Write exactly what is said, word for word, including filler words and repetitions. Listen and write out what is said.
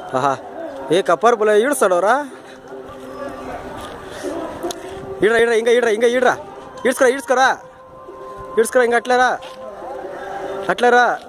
ఆహా ఏ కప్పర్ బుల ఈడుస్తాడోరా ఈడ్రా ఈడ్రా ఇంకా ఈడ్రా ఇంకా ఈడ్రా ఈడ్చుకోరా ఈడ్చుకోరా ఈడ్చుకోరా ఇంకా అట్లేరా అట్లేరా